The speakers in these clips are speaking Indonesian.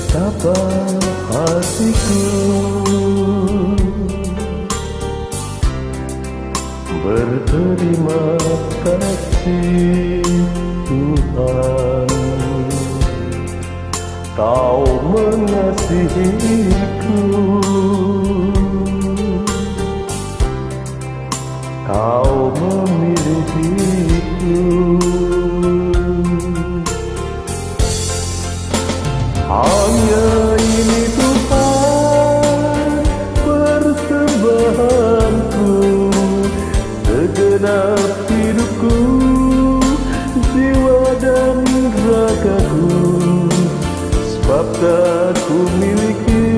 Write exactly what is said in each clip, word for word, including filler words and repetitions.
Betapa hatiku berterima kasih Tuhan, Kau mengasihiku, Kau memilikiku. Hanya ini Tuhan persembahanku, segenap hidupku, jiwa dan ragaku. Sebab tak ku miliki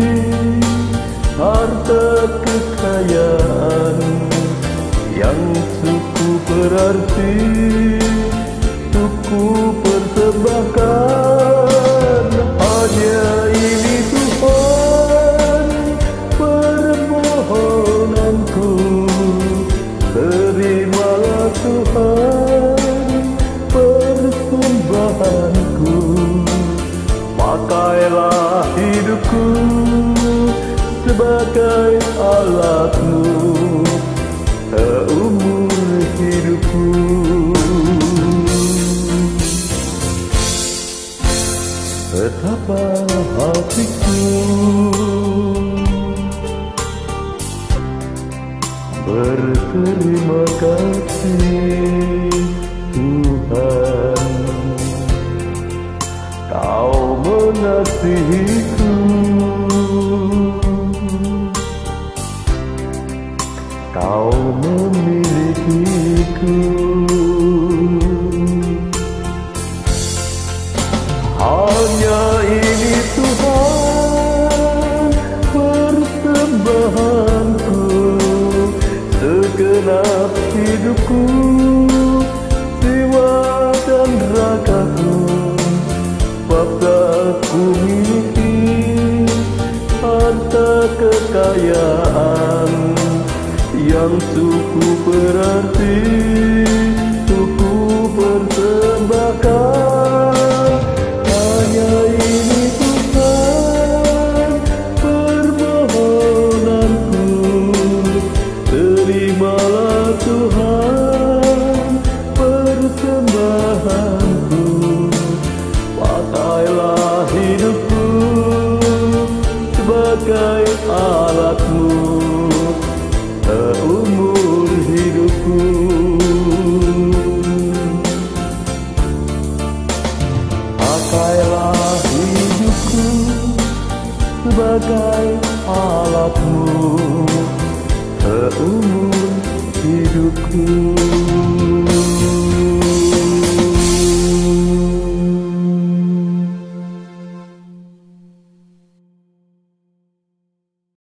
harta kekayaan yang cukup berarti untuk ku persembahkan. Hanya ini Tuhan permohonanku, terimalah Tuhan persembahanku. Pakailah hidupku sebagai alatmu seumur hidupku. Betapa hatiku berterima kasih Tuhan, Kau mengasihiku, Kau memilikiku. Hanya ini Tuhan persembahanku, segenap hidupku, jiwa dan ragaku. Sebab tak ku miliki harta kekayaan yang cukup berarti untuk ku persembahkan. Hanya ini Tuhan permohonanku, terimalah Tuhan persembahanku. Pakailah hidupku sebagai alatmu seumur hidupku. Pakailah hidupku sebagai alatmu seumur hidupku.